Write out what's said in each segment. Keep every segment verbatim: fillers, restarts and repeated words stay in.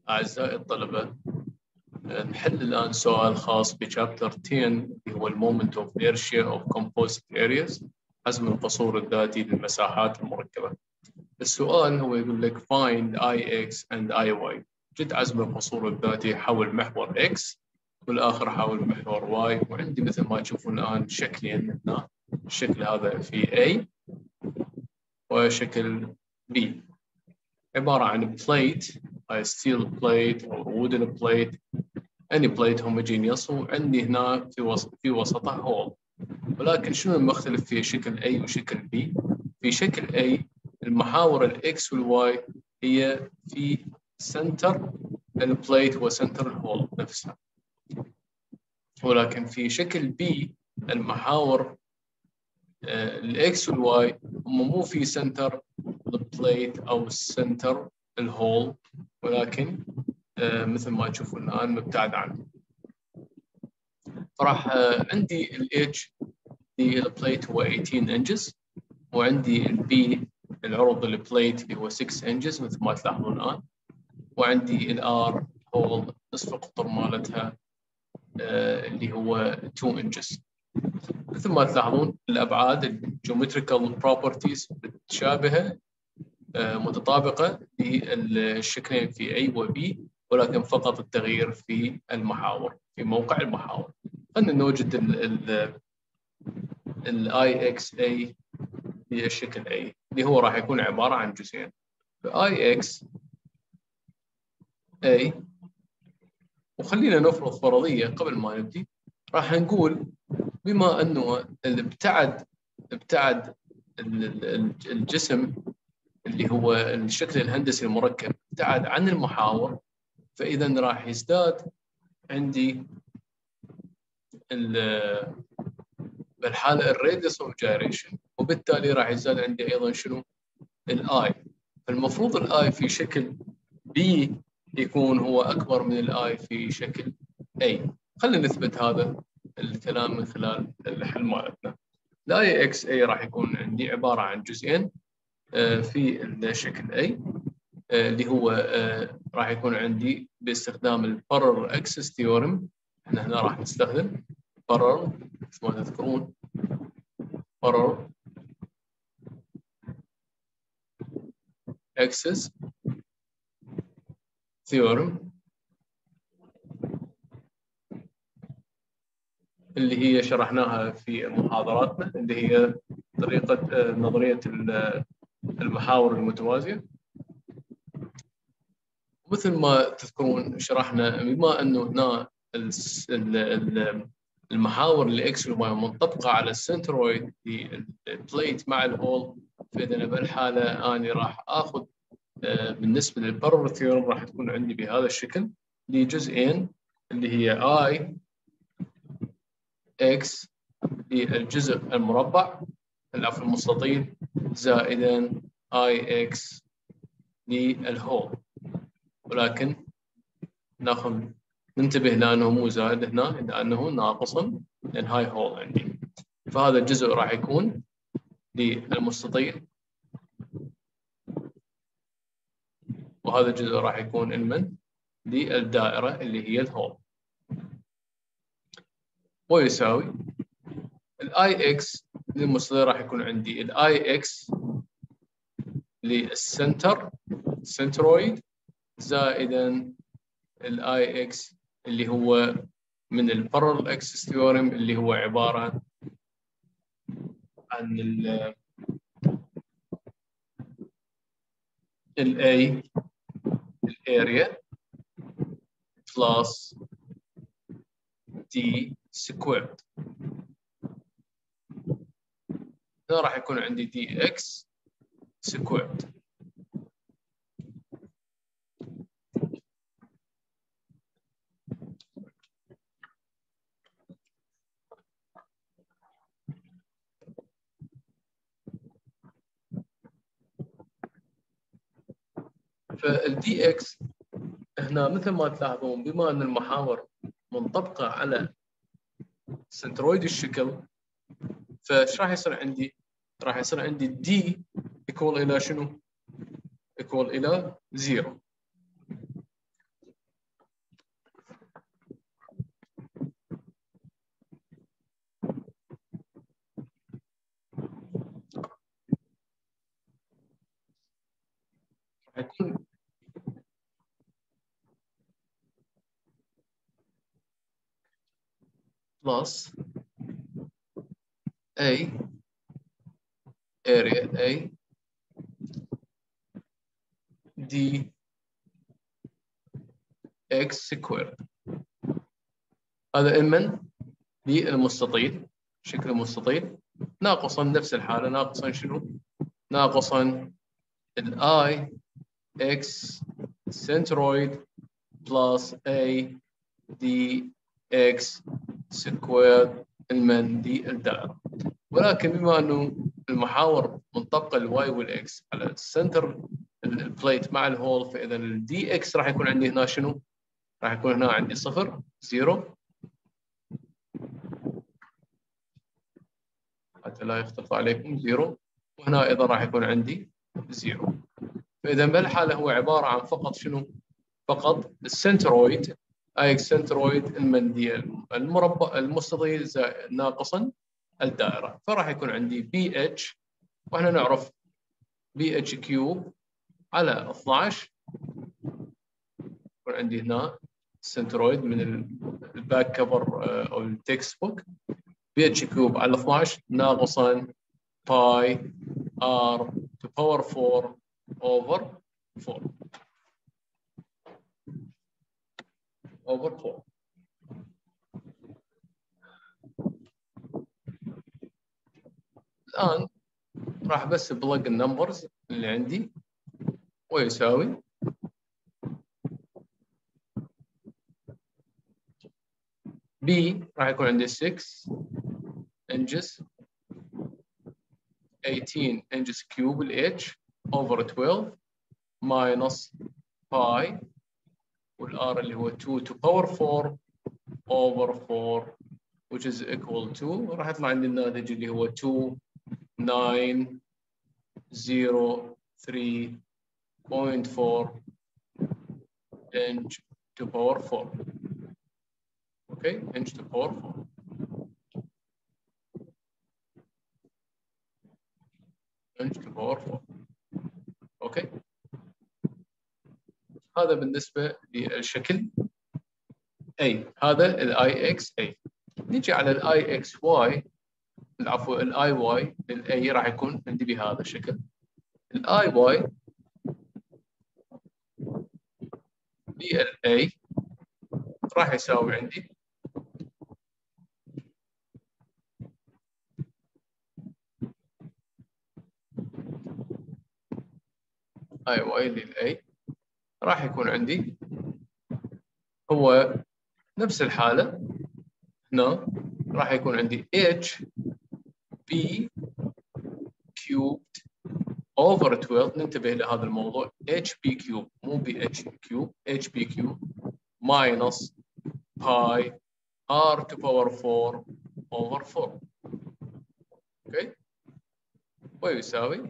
أعزائي الطلبة، نحل الآن سؤال خاص بشابتر عشرة اللي هو المومنت اوف inertia of composite areas، حزم القصور الذاتي للمساحات المركبة. السؤال هو يقول لك find ix and iy، جد عزم القصور الذاتي حول محور x والآخر حول محور y، وعندي مثل ما تشوفون الآن شكلين هنا، الشكل هذا في A وشكل B، عبارة عن plate هاي steel plate أو wooden plate any plate homogeneous، وعندي هنا في وسط في وسطها hole. ولكن شنو المختلف في شكل A وشكل B؟ في شكل A المحاور الإكس والواي هي في سنتر البليت وسنتر الهول نفسها، ولكن في شكل B المحاور الإكس والواي هم مو في سنتر البليت أو سنتر الهول، ولكن مثل ما تشوفون الآن مبتعد عنه. فراح عندي ال H البليت هو ثمانية عشر inches، وعندي ال B العرض البليت اللي هو ستة inches مثل ما تلاحظون الآن، وعندي ال R هول نصف القطر مالتها اللي هو اثنين inches. مثل ما تلاحظون الأبعاد الجيومتريكال بروبرتيز متشابهة متطابقة للشكلين في A و B، ولكن فقط التغيير في المحاور في موقع المحاور. خلينا نوجد ال ال I X A هي الشكل A اللي هو راح يكون عبارة عن جزئين. I X A، وخلينا نفرض فرضية قبل ما نبدي. راح نقول بما أنه الابتعد ابتعد الجسم اللي هو الشكل الهندسي المركب ابتعد عن المحاور، فإذا راح يزداد عندي بالحالة الراديوس اوف جايريشن، وبالتالي راح يزداد عندي أيضا شنو؟ الآي. فالمفروض الآي في شكل B يكون هو أكبر من الآي في شكل A. خلينا نثبت هذا الكلام من خلال الحل مالتنا. الآي إكس A راح يكون عندي عبارة عن جزئين في الشكل A اللي هو راح يكون عندي باستخدام البارلل اكسس ثيورم. احنا هنا راح نستخدم بارلل مثل ما تذكرون بارلل اكسس ثيورم اللي هي شرحناها في محاضراتنا، اللي هي طريقة نظرية المحاور المتوازية. مثل ما تذكرون شرحنا بما أنه هنا المحاور الإكس والواي منطبقة على السنترويد في البليت مع الهول، فإذا بالحالة أنا راح آخذ بالنسبة للبارلل ثيورم راح تكون عندي بهذا الشكل لجزئين اللي هي I X للجزء المربع العفو المستطيل زائدا I X للهول، ولكن ناخذ ننتبه لأنه مو زائد هنا لأنه ناقص لأن هاي هول عندي. فهذا الجزء راح يكون للمستطيل وهذا الجزء راح يكون المن للدائرة اللي هي الهول، ويساوي الاي اكس للمستطيل راح يكون عندي الاي اكس للسنتر سنترويد زائدا الاي اكس اللي هو من البارلل اكسس ثيورم اللي هو عبارة عن ال A الاريا بلس D سكويرد. هنا راح يكون عندي دي اكس سكويرد. فالدي اكس هنا مثل ما تلاحظون بما ان المحاور منطبقه على سنترويد الشكل، فايش راح يصير عندي؟ راح يصير عندي دي ايكوال الى شنو؟ ايكوال الى زيرو. حيكون بلس A area A دي x سكوير. هذا من للمستطيل، شكل المستطيل ناقصا نفس الحالة، ناقصا شنو؟ ناقصا الاي اكس سنترويد بلس اي دي اكس سكوير المن دي الدائرة. ولكن بما انه المحاور منطبقة الواي والاكس على السنتر البليت مع الهول، فاذا الدي اكس راح يكون عندي هنا شنو؟ راح يكون هنا عندي صفر زيرو حتى لا يختلط عليكم زيرو، وهنا ايضا راح يكون عندي زيرو. فاذا بهالحاله هو عباره عن فقط شنو؟ فقط السنترويد اي اكس سنترويد المنديل المربع المستطيل زائد ناقصا الدائره، فراح يكون عندي بي اتش، واحنا نعرف بي اتش كيوب على اثنعش، يكون عندي هنا السنترويد من الباك كفر او التكست بوك، بي اتش كيوب على اثنعش ناقصا باي ار to power four over four over four. الآن راح بس بلج النمبرز اللي عندي ويساوي B راح يكون عندي six inches eighteen inches cube ال H over twelve minus pi والR اللي هو two to power four over four which is equal to، راح يطلع عندي الناتج اللي هو two nine zero three point four inch to power four. Okay, inch to power four. inch to power four. اوكي. هذا بالنسبه للشكل A. هذا الاي اكس A. نيجي على الاي اكس واي، العفو الاي واي للاي راح يكون عندي بهذا الشكل. الاي واي للاي راح يساوي عندي اي واي للاي راح يكون عندي هو نفس الحاله هنا، راح يكون عندي H B cubed over twelve. ننتبه لهذا الموضوع، H B cube مو B H cube، H B cube minus pi R to power four over four. اوكي، ويساوي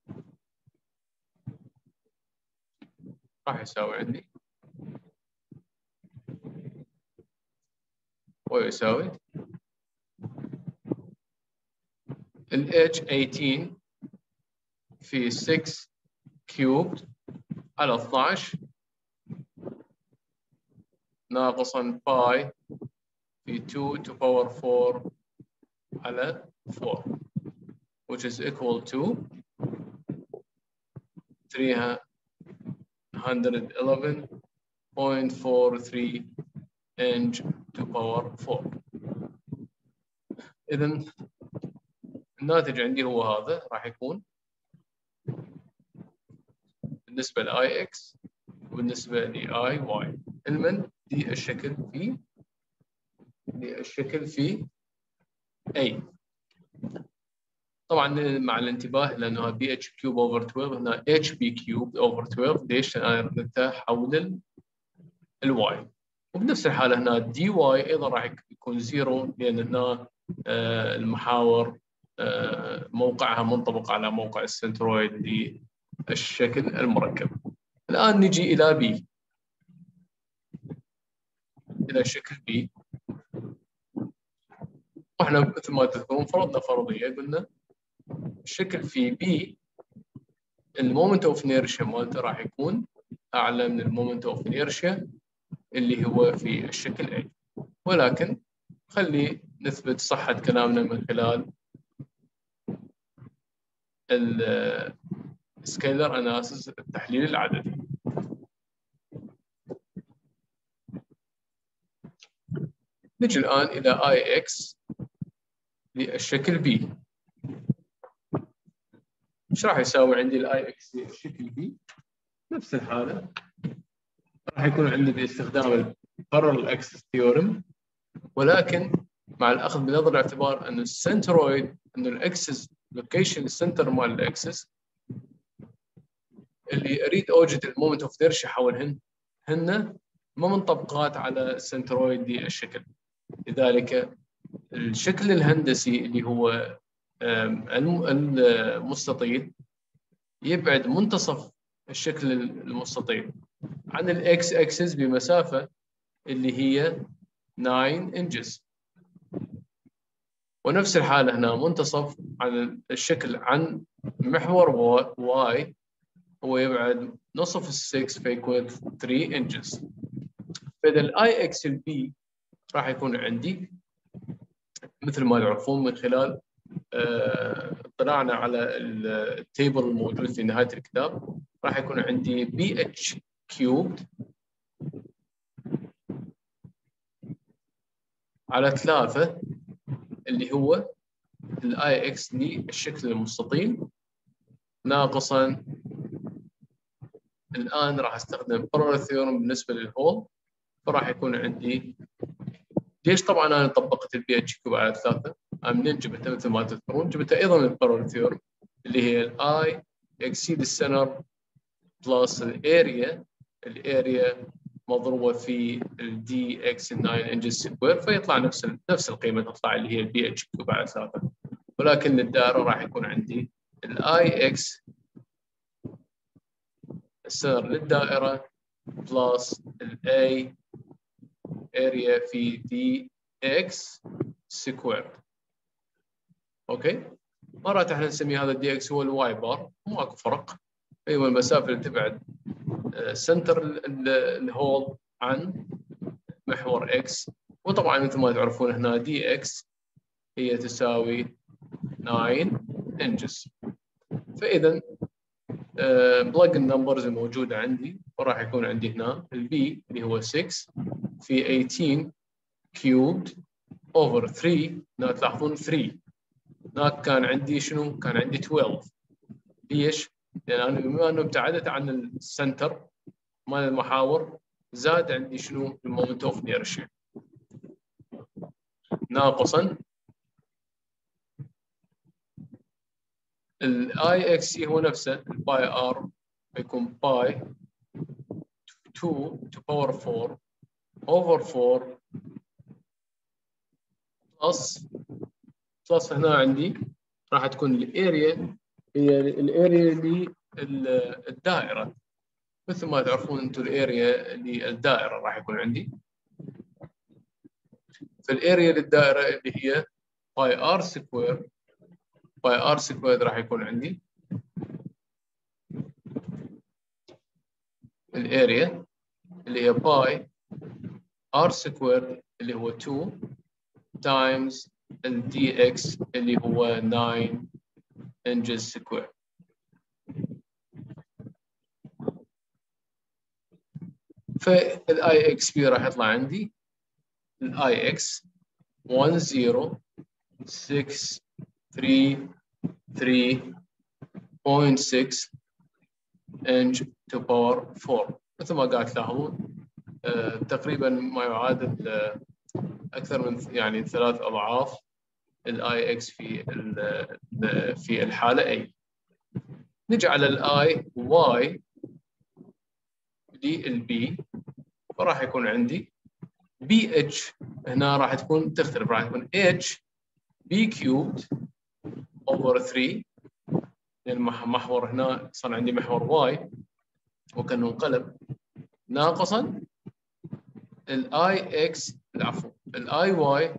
راح يساوي عندي ويساوي ال H eighteen في six cubed على اثنعش ناقصا باي في two to power four على four which is equal to three hundred eleven point four three inch to power four. إذن الناتج عندي هو هذا، راح يكون بالنسبة ل I X وبالنسبة ل I Y المن دي الشكل في دي الشكل في A. طبعا مع الانتباه لأنه بي اتش كيوب اوفر twelve هنا اتش بي كيوب اوفر twelve. ليش؟ أنا رددتها حول الواي. وبنفس الحالة هنا دي واي أيضا راح يكون زيرو، لأن هنا آه المحاور آه موقعها منطبق على موقع السنترويد للشكل المركب. الآن نجي إلى بي، إلى شكل بي. واحنا مثل ما تذكرون فرضنا فرضية، قلنا الشكل في بي المومنت اوف انيرشيا مالته راح يكون اعلى من المومنت اوف انيرشيا اللي هو في الشكل A. ولكن خلي نثبت صحة كلامنا من خلال السكيلر اناليسيس، التحليل العددي. نجي الآن إلى آي إكس للشكل B. ايش راح يساوي عندي الاي اكس للشكل B؟ نفس الحالة راح يكون عندي باستخدام البارلل اكسس ثيورم، ولكن مع الأخذ بنظر الاعتبار أن السنترويد، أن الأكسس لوكيشن السنتر مال الأكسس اللي أريد أوجد المومنت أوف إنيرشيا حولهن هن ما منطبقات على السنترويد دي الشكل. لذلك الشكل الهندسي اللي هو المستطيل يبعد منتصف الشكل المستطيل عن الإكس أكسس بمسافة اللي هي تسعة إنجز. ونفس الحالة هنا منتصف عن الشكل عن محور واي هو يبعد نصف السكس فيكون ثلاثة إنجز. فإذا الآي إكس البي راح يكون عندي مثل ما تعرفون من خلال اطلاعنا على التيبل الموجود في نهاية الكتاب، راح يكون عندي بي اتش كيوبد على ثلاثة اللي هو الاي اكس للشكل المستطيل ناقصا. الآن راح استخدم بارلل ثيورم بالنسبة للهول، فراح يكون عندي ليش طبعا انا طبقت البي اتش كيوب على ثلاثة؟ انا منين جبتها مثل ما تذكرون؟ جبتها ايضا من البارلل ثيورم اللي هي الاي يكسيد السنر بلس الاريا، الاريا مضروبه في الدي اكس تسعة انجز سكوير، فيطلع نفس نفس القيمه تطلع اللي هي البي اتش كيوب على ثلاثة. ولكن للدائره راح يكون عندي الاي اكس السنر للدائره بلس الاي اريا في دي اكس سكوير. اوكي، مرات احنا نسمي هذا الدي اكس هو الواي بار، ماكو فرق، ايوه المسافه اللي تبعد سنتر الهول عن محور اكس. وطبعا مثل ما تعرفون هنا دي اكس هي تساوي تسعة انجز. فاذا بلج النمبرز الموجوده عندي، وراح يكون عندي هنا البي اللي هو ستة في ثمانية عشر كيوبد اوفر ثلاثة. هنا تلاحظون ثلاثة، هناك كان عندي شنو؟ كان عندي اثني عشر. ليش؟ لان انا بما انه ابتعدت عن السنتر مال المحاور زاد عندي شنو؟ المومنت اوف انيرشيا ناقصا الاي اكس هو نفسه الباي ار، يكون باي اثنين to power أربعة over أربعة بلس بلس هنا عندي راح تكون الاريا هي الاريا للدائره. مثل ما تعرفون انتم الاريا للدائره راح يكون عندي، فالاريا للدائره اللي هي باي ار سكوير، باي ار سكوير راح يكون عندي الاريا اللي هي باي ار سكوير اللي هو اثنين تايمز الدي اكس اللي هو تسعة انجز سكوير. فالاي اكس بي راح يطلع عندي الاي اكس واحد صفر ستة ثلاثة ثلاثة نقطة ستة انج تو باور أربعة. مثل ما قاعد تلاحظون آه تقريبا ما يعادل آه اكثر من يعني ثلاث اضعاف الاي اكس في في الحاله A. نجي على الاي واي للبي، فراح يكون عندي بي اتش هنا راح تكون تختلف، راح تكون اتش بي كيوبد اوفر ثلاثة، لان محور هنا صار عندي محور واي وكانه انقلب، ناقصا الاي اكس العفو الاي واي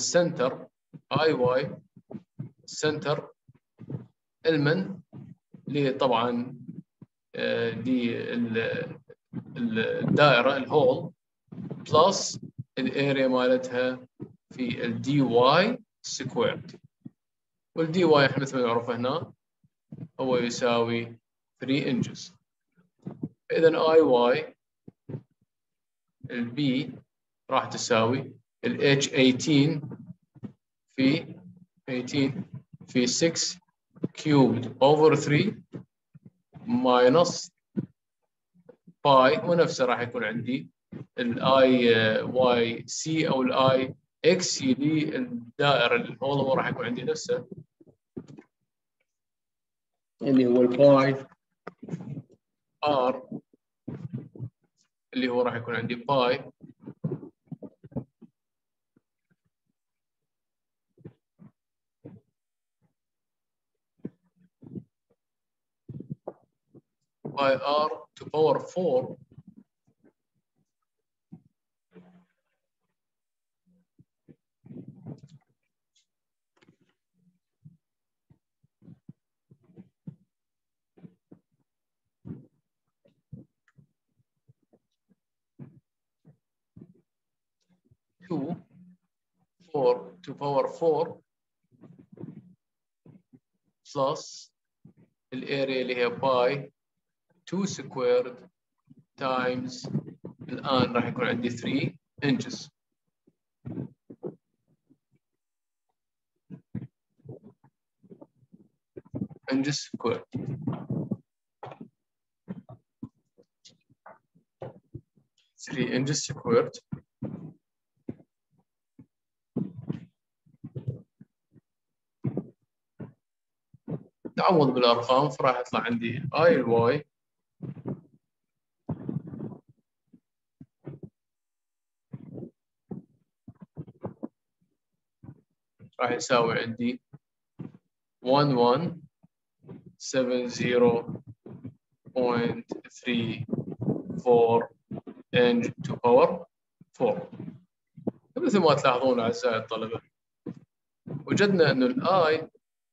للسنتر، اي واي سنتر المن اللي طبعا دي الدائرة الهول بلس الاريا مالتها في الدي واي سكويرد، والدي واي احنا مثل ما نعرف هنا هو يساوي ثري انجز. اذا اي واي البي راح تساوي ال H ثمانية عشر في ثمانية عشر في ستة كيوبد اوفر ثري ماينس باي، ونفسه راح يكون عندي الاي واي سي او الاي اكس يلي الدائره اللي هو راح يكون عندي نفسه اللي هو الباي ار اللي هو راح يكون عندي باي باي ار to power four to four to power four plus الاريا اللي هي باي two squared times الآن راح يكون عندي three inches. inches squared. three inches squared تعوض بالأرقام فراح يطلع عندي I الواي راح يساوي عندي one one seven zero point three four inch to power four. مثل ما تلاحظون أعزائي الطلبة وجدنا أنه الآي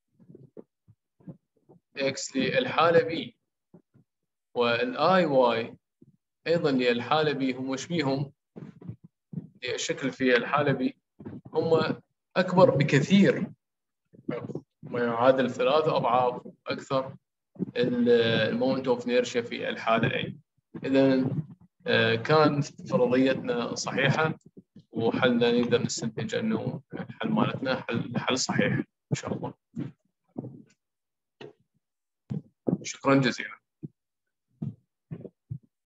إكس للحالة بي والآي واي أيضا للحالة بي هم وشبيهم الشكل في الحالة بي هم أكبر بكثير ما يعادل ثلاثة أضعاف أكثر المومنت أوف نيرشيا في الحالة A. إذا كانت فرضيتنا صحيحة وحلنا نقدر نستنتج أنه الحل مالتنا حل حل صحيح إن شاء الله. شكرا جزيلا.